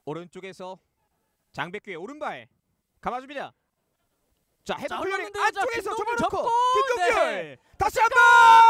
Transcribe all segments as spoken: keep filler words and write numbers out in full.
오른쪽에서 장백규의 오른발 감아줍니다. 자, 헤드 자, 클리어링 흘렀는데요. 자, 안쪽에서 김동률 접어놓고 접고, 김동률 네. 다시 한번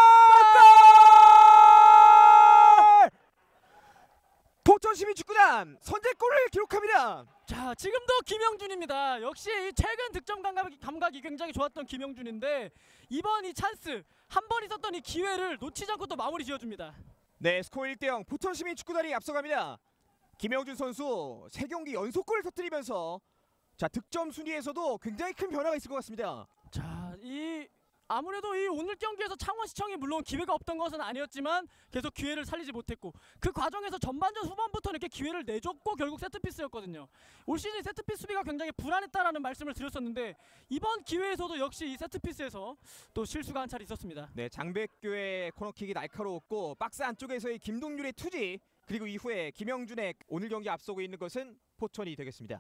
골! 포천 시민축구단 선제골을 기록합니다. 자, 지금도 김영준입니다. 역시 이 최근 득점 감각이, 감각이 굉장히 좋았던 김영준인데 이번 이 찬스 한 번 있었던 이 기회를 놓치지 않고 또 마무리 지어줍니다. 네, 스코어 일 대 영 포천 시민축구단이 앞서갑니다. 김영준 선수 세 경기 연속골을 터뜨리면서 자, 득점 순위에서도 굉장히 큰 변화가 있을 것 같습니다. 자, 이 아무래도 이 오늘 경기에서 창원시청이 물론 기회가 없던 것은 아니었지만 계속 기회를 살리지 못했고 그 과정에서 전반전 후반부터 이렇게 기회를 내줬고 결국 세트피스였거든요. 올 시즌 세트피스 수비가 굉장히 불안했다라는 말씀을 드렸었는데 이번 기회에서도 역시 이 세트피스에서 또 실수가 한 차례 있었습니다. 네, 장백규의 코너킥이 날카로웠고 박스 안쪽에서의 김동률의 투지 그리고 이후에 김영준의 오늘 경기 앞서고 있는 것은 포천이 되겠습니다.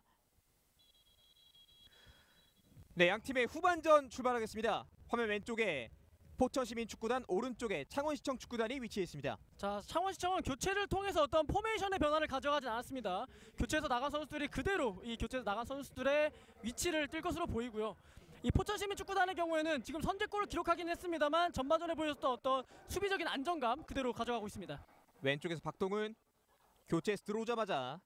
네, 양팀의 후반전 출발하겠습니다. 화면 왼쪽에 포천시민축구단, 오른쪽에 창원시청 축구단이 위치해 있습니다. 자, 창원시청은 교체를 통해서 어떤 포메이션의 변화를 가져가지 않았습니다. 교체에서 나간 선수들이 그대로 이 교체에서 나간 선수들의 위치를 뛸 것으로 보이고요. 이 포천시민축구단의 경우에는 지금 선제골을 기록하긴 했습니다만 전반전에 보였던 어떤 수비적인 안정감 그대로 가져가고 있습니다. 왼쪽에서 박동은 교체에서 들어오자마자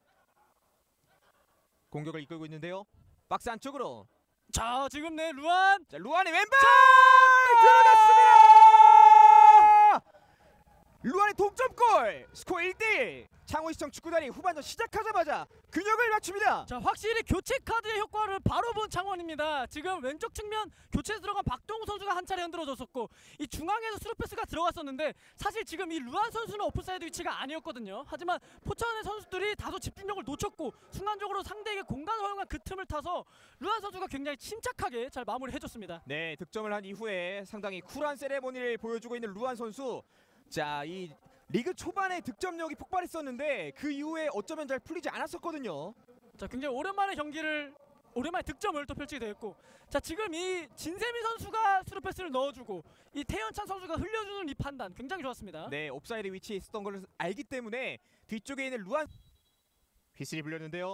공격을 이끌고 있는데요. 박스 안쪽으로 자, 지금 네 루안 자, 루안의 왼발 들어갔습니다. 루안의 동점골. 스코어 일 대 일. 창원시청 축구단이 후반전 시작하자마자 균형을 맞춥니다. 자, 확실히 교체 카드의 효과를 바로 본 창원입니다. 지금 왼쪽 측면 교체에 들어간 박동우 선수가 한 차례 흔들어줬었고 이 중앙에서 스루패스가 들어갔었는데 사실 지금 이 루안 선수는 오프사이드 위치가 아니었거든요. 하지만 포천의 선수들이 다소 집중력을 놓쳤고 순간적으로 상대에게 공간을 허용한 그 틈을 타서 루안 선수가 굉장히 침착하게 잘 마무리해줬습니다. 네, 득점을 한 이후에 상당히 쿨한 세레모니를 보여주고 있는 루안 선수. 자, 이 리그 초반에 득점력이 폭발했었는데 그 이후에 어쩌면 잘 풀리지 않았었거든요. 자, 굉장히 오랜만에 경기를 오랜만에 득점을 또 펼치게 되었고 자, 지금 이 진세미 선수가 스루패스를 넣어주고 이 태연찬 선수가 흘려주는 이 판단 굉장히 좋았습니다. 네, 옵사이드 위치에 있었던 걸 알기 때문에 뒤쪽에 있는 루안 휘슬이 불렸는데요.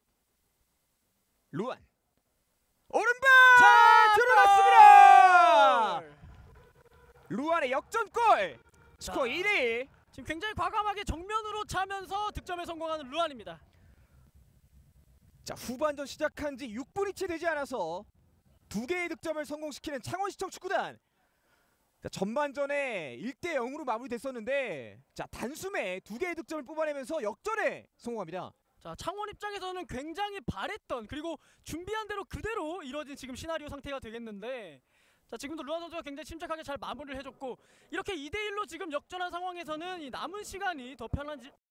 루안 오른발 들어갔습니다. 루안의 역전골. 스코어 일 대 일. 지금 굉장히 과감하게 정면으로 차면서 득점에 성공하는 루안입니다. 자, 후반전 시작한 지 육 분이 채 되지 않아서 두 개의 득점을 성공시키는 창원시청 축구단. 자, 전반전에 일 대 영으로 마무리됐었는데 자, 단숨에 두 개의 득점을 뽑아내면서 역전에 성공합니다. 자, 창원 입장에서는 굉장히 바랬던 그리고 준비한 대로 그대로 이뤄진 지금 시나리오 상태가 되겠는데 자, 지금도 루안 선수가 굉장히 침착하게 잘 마무리를 해줬고 이렇게 이 대 일로 지금 역전한 상황에서는 이 남은 시간이 더 편한지